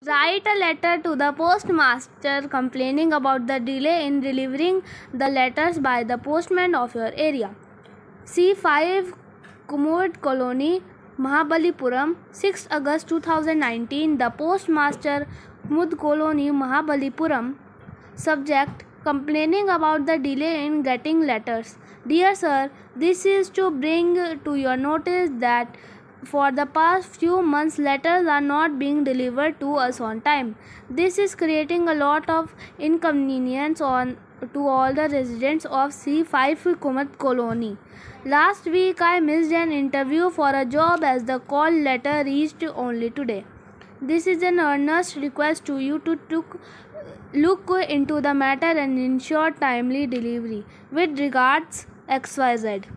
Write a letter to the postmaster complaining about the delay in delivering the letters by the postman of your area. C5 Kumud Colony, Mahabalipuram, 6 August 2019. The postmaster, Kumud Colony, Mahabalipuram. Subject: complaining about the delay in getting letters. Dear sir, this is to bring to your notice that for the past few months letters are not being delivered to us on time. This is creating a lot of inconvenience to all the residents of C5 Kumud Colony. Last week I missed an interview for a job as the call letter reached only today. This is an earnest request to you to look into the matter and ensure timely delivery. With regards, XYZ.